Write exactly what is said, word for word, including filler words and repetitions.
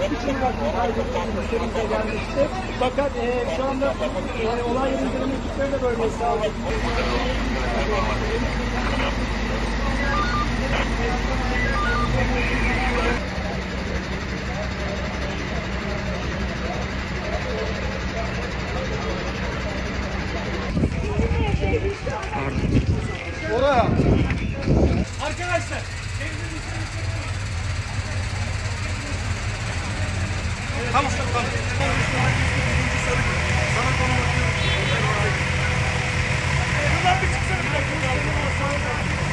kişinin hakkını kaybettiğini müşterimize gelmişti. Fakat e, şu anda yani olay yeri inceleme ekipleri de bölgeye sağladı. Oraya. Arkadaşlar, Tamam, tamam. Sana konum atıyorum. buradan bir çıksana bir dakika.